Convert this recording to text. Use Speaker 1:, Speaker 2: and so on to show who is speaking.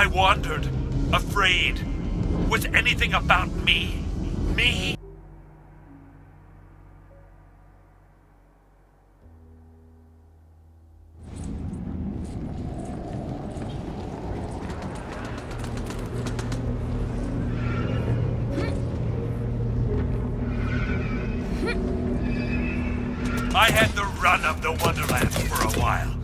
Speaker 1: wandered, afraid. Was anything about me? Me? I had the run of the Wonderlands for a while.